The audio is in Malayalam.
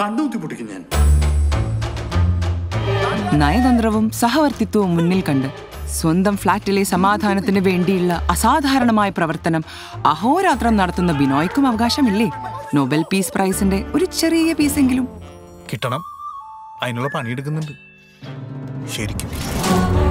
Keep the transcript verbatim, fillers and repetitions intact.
കണ്ടുകുത്തി പൊട്ടിക്കും ഞാൻ. നയതന്ത്രവും സഹവർത്തിത്വവും മുന്നിൽ കണ്ട് സ്വന്തം ഫ്ളാറ്റിലെ സമാധാനത്തിന് വേണ്ടിയുള്ള അസാധാരണമായ പ്രവർത്തനം അഹോരാത്രം നടത്തുന്ന ബിനോയ്ക്കും അവകാശമില്ലേ നൊബൽ പീസ് പ്രൈസിന്റെ ഒരു ചെറിയ പീസെങ്കിലും? കിട്ടണം. അതിനുള്ള പണിയെടുക്കുന്നുണ്ട് ശരിക്കും.